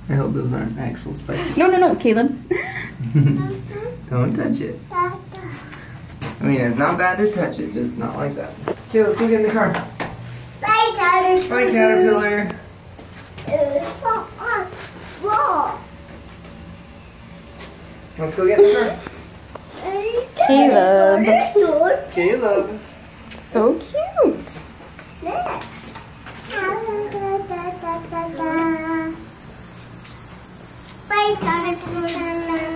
I hope those aren't actual spikes. No, Caleb. Don't touch it. I mean, it's not bad to touch it, just not like that. Okay, let's go get in the car. Bye, Caterpillar. Bye, Caterpillar. Let's go get in the car. Caleb. Caleb. So cute. Bye, Caterpillar.